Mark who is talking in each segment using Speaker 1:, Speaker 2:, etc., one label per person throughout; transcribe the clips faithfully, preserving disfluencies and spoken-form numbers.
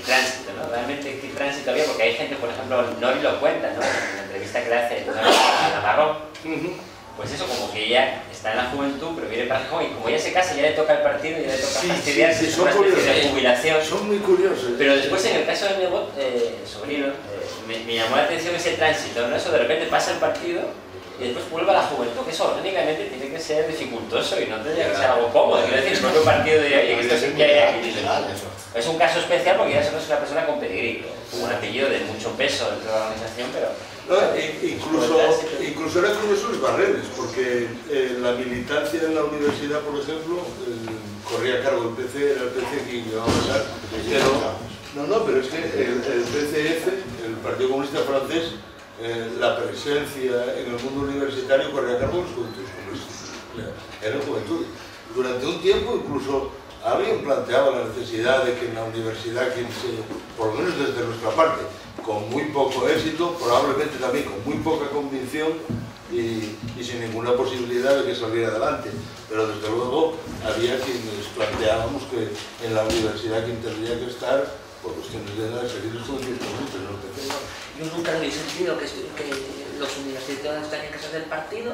Speaker 1: tránsito, ¿no? Realmente qué tránsito había, porque hay gente, por ejemplo, Nori lo cuenta, ¿no? En la entrevista que le hace a Navarro, pues eso, como que ella está en la juventud, pero viene para Gijón, y como ella se casa, ya le toca el partido, ya le toca
Speaker 2: sí,
Speaker 1: fastidiarse,
Speaker 2: sí, sí, son
Speaker 1: una especie
Speaker 2: curiosos,
Speaker 1: de jubilación.
Speaker 2: Son muy curiosos.
Speaker 1: Pero después, en el caso de Nebot, eh, sobrino, eh, me, me llamó la atención ese tránsito, ¿no? Eso de repente pasa el partido y después vuelve a la juventud, que eso orgánicamente tiene que ser dificultoso y no tendría que ser algo cómodo. Quiero decir, el propio partido de oye, que esto sí que hay aquí. Es un caso especial porque ya solo es una persona con pedigrí, con un apellido de mucho peso dentro de la organización, pero...
Speaker 2: No, incluso, incluso era curioso los barreres, porque eh, la militancia en la universidad, por ejemplo, eh, corría a cargo del P C, era el P C quien llevaba a pasar, pero... No, no, pero es que el, el P C F, el Partido Comunista Francés, eh, la presencia en el mundo universitario corría a cargo de los juventudes comunistas. Eran juventudes. Durante un tiempo incluso alguien planteaba la necesidad de que en la universidad, quien se, por lo menos desde nuestra parte, con muy poco éxito, probablemente también con muy poca convicción y, y sin ninguna posibilidad de que saliera adelante. Pero desde luego había quienes planteábamos que en la universidad quien tendría que estar, por cuestiones de edad, seguir estudiando comunistas, no te tengo.
Speaker 3: Yo nunca había sentido que, que los universitarios tenían que ser del partido.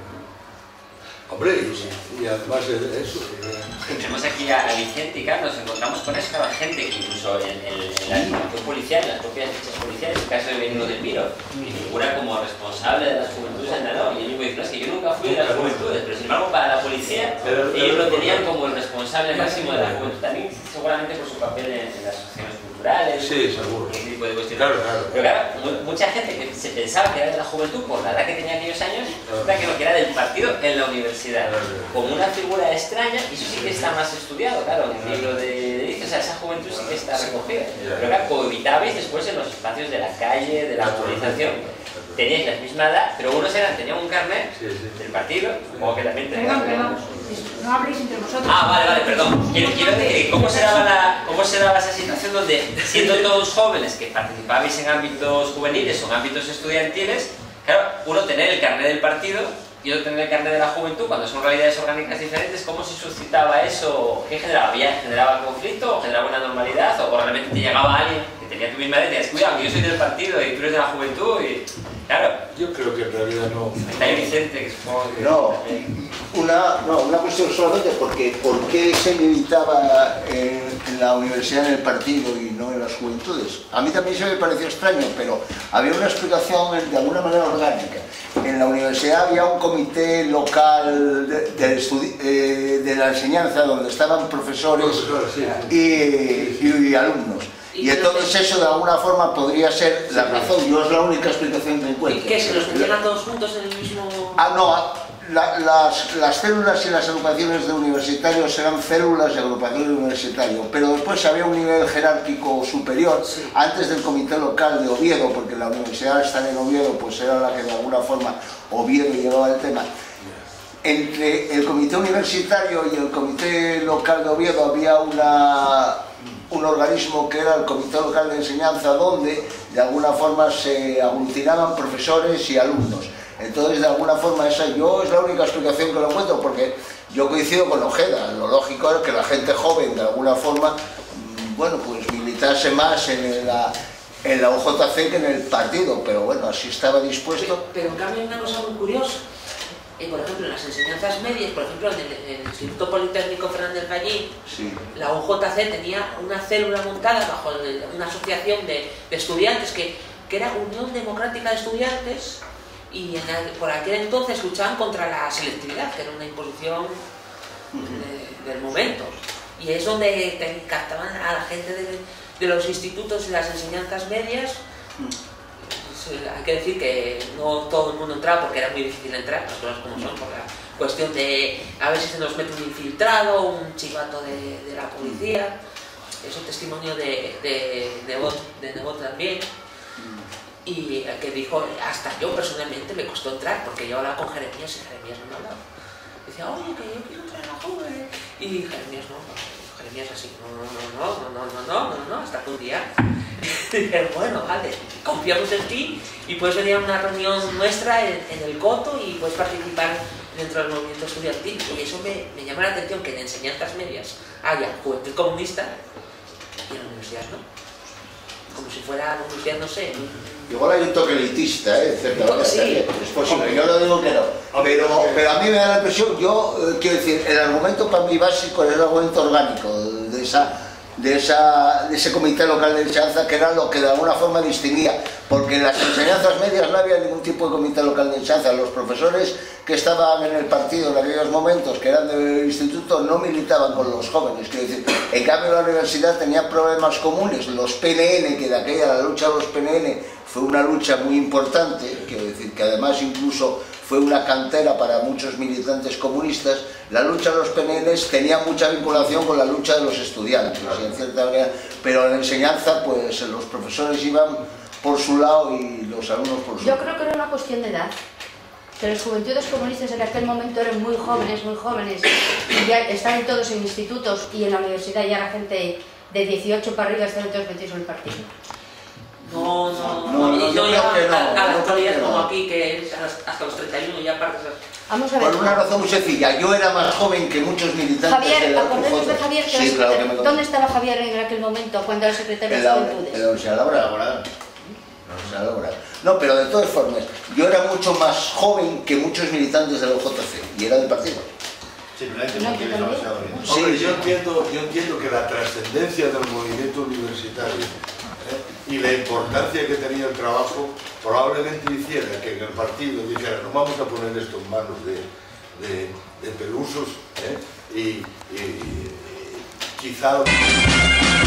Speaker 2: Hombre, y, y además de eso... Eh...
Speaker 1: Tenemos aquí a, a Vicente y Carlos, nos encontramos con eso, la gente que incluso en, en, en la información policial, en las propias fichas policiales, en el caso de Benito del Piro, que figura como responsable de las juventudes en Andaló, y él mismo dice, no, es que yo nunca fui de las juventudes, pero sin embargo para la policía, pero, ellos lo tenían como el responsable máximo de la juventud, también seguramente por su papel en, en las asociaciones culturales,
Speaker 2: sí, seguro.
Speaker 1: Ese tipo de cuestiones.
Speaker 2: Claro, claro.
Speaker 1: Pero claro, mucha gente que se pensaba que era de la juventud por la edad que tenía aquellos años, era que no, que era del partido en la universidad, como una figura extraña, y eso sí que está más estudiado, claro, en el libro de Edith, o sea, esa juventud sí que está recogida. Pero claro, cohabitabais después en los espacios de la calle, de la movilización, teníais la misma edad, pero unos eran, tenían un carnet del partido, como que también tenían...
Speaker 4: Perdón, perdón, no habléis entre vosotros.
Speaker 1: Ah, vale, vale, perdón. Quiero, quiero decir, ¿cómo se, daba la, ¿cómo se daba esa situación donde, siendo todos jóvenes que participabais en ámbitos juveniles o en ámbitos estudiantiles, claro, uno tener el carnet del partido y otro tener el carnet de la juventud, cuando son realidades orgánicas diferentes, ¿cómo se suscitaba eso? ¿Qué generaba? ¿Había, ¿Generaba conflicto o generaba una normalidad? ¿O realmente te llegaba alguien que tenía tu misma edad y te decías, cuidado, que yo soy del partido y tú eres de la juventud? Y claro,
Speaker 2: yo creo que en realidad no.
Speaker 1: Está ahí Vicente, que supongo que...
Speaker 5: No, una, no, una cuestión solamente porque ¿por qué se militaba en, en la universidad en el partido y no en las juventudes? A mí también se me pareció extraño, pero había una explicación de alguna manera orgánica. En la universidad había un comité local de, de, eh, de la enseñanza donde estaban profesores y, y, y alumnos. Y entonces eso de alguna forma podría ser la razón, yo es la única explicación que encuentro.
Speaker 3: ¿Y qué? ¿Se los metían a todos juntos en el mismo...?
Speaker 5: Ah, no, la, las, las células y las agrupaciones de universitarios eran células de agrupaciones universitarios, pero después había un nivel jerárquico superior, sí. Antes del comité local de Oviedo, porque la universidad está en Oviedo, pues era la que de alguna forma Oviedo llevaba el tema. Entre el comité universitario y el comité local de Oviedo había una... un organismo que era el Comité Local de Enseñanza, donde de alguna forma se aglutinaban profesores y alumnos. Entonces, de alguna forma, esa yo es la única explicación que lo encuentro, porque yo coincido con Ojeda. Lo lógico es que la gente joven, de alguna forma, bueno, pues militase más en la, en la U J C que en el partido, pero bueno, así estaba dispuesto.
Speaker 3: Pero, pero en cambio hay una cosa muy curiosa. Eh, por ejemplo, en las enseñanzas medias, por ejemplo, en el, en el Instituto Politécnico Fernández Gallín, sí. La U J C tenía una célula montada bajo el, una asociación de, de estudiantes que, que era Unión Democrática de Estudiantes, y en el, por aquel entonces luchaban contra la selectividad, que era una imposición de, del momento. Y es donde te captaban a la gente de, de los institutos y las enseñanzas medias. Hay que decir que no todo el mundo entraba porque era muy difícil entrar, las cosas como son, por la cuestión de a ver si se nos mete un infiltrado, un chivato de, de la policía. Es un testimonio de, de, de, Nebot, de Nebot también, y que dijo, hasta yo personalmente me costó entrar porque yo hablaba con Jeremías y Jeremías no me hablaba. Decía, oye, que yo quiero entrar a la joven, y Jeremías no, Jeremías así, no, no, no, no, no, no, no, no, no, hasta que un día dije, bueno, vale, confiamos en ti y puedes venir a una reunión nuestra en, en el Coto y puedes participar dentro del movimiento estudiantil. Y eso me, me llama la atención, que en enseñanzas medias haya juventud comunista y en la universidad no. como si fuera, no sé.
Speaker 5: Igual hay un toque elitista, ¿eh? Etcétera,
Speaker 3: sí.
Speaker 5: es posible, yo no digo que no. Pero, pero a mí me da la impresión, yo eh, quiero decir, el argumento para mí básico es el argumento orgánico de, esa, de, esa, de ese comité local de enseñanza, que era lo que de alguna forma distinguía, porque en las enseñanzas medias no había ningún tipo de comité local de enseñanza. Los profesores que estaban en el partido en aquellos momentos, que eran del instituto, no militaban con los jóvenes, quiero decir, en cambio la universidad tenía problemas comunes, los P N N, que de aquella la lucha de los P N N fue una lucha muy importante, quiero decir que además incluso fue una cantera para muchos militantes comunistas. La lucha de los P N N tenía mucha vinculación con la lucha de los estudiantes, en cierta manera, pero en la enseñanza pues los profesores iban por su lado y los alumnos por su
Speaker 4: Yo
Speaker 5: lado.
Speaker 4: creo que era una cuestión de edad, que los juventudes comunistas en aquel momento eran muy jóvenes, muy jóvenes, y ya estaban todos en institutos y en la universidad ya era gente de dieciocho para arriba, estaban todos metidos en el partido.
Speaker 3: No, no,
Speaker 5: no, no, yo creo que no,
Speaker 3: a la
Speaker 5: no
Speaker 3: actualidad
Speaker 5: creo que
Speaker 3: como
Speaker 5: no.
Speaker 3: aquí, que es hasta los treinta y uno ya partes.
Speaker 4: Vamos a ver.
Speaker 5: Por una razón muy sencilla, yo era más joven que muchos militantes de
Speaker 4: Javier,
Speaker 5: la
Speaker 4: acordémonos de
Speaker 5: U J.
Speaker 4: Javier, que
Speaker 5: Sí,
Speaker 4: era
Speaker 5: claro que me
Speaker 4: secretario. ¿Dónde estaba Javier en aquel momento cuando era secretario
Speaker 5: En
Speaker 4: de
Speaker 5: la,
Speaker 4: Juventudes?
Speaker 5: en la Universidad Laboral. La Laboral. No, pero de todas formas, yo era mucho más joven que muchos militantes de la U J C y era del partido.
Speaker 6: Simplemente
Speaker 4: No,
Speaker 6: porque
Speaker 4: yo
Speaker 6: eres
Speaker 4: también.
Speaker 6: demasiado bien.
Speaker 5: Sí,
Speaker 2: Hombre,
Speaker 5: sí.
Speaker 2: yo entiendo, yo entiendo que la trascendencia del movimiento universitario, ¿eh? y la importancia que tenía el trabajo probablemente hiciera que en el partido dijera no vamos a poner esto en manos de, de, de pelusos, ¿eh? y, y, y quizá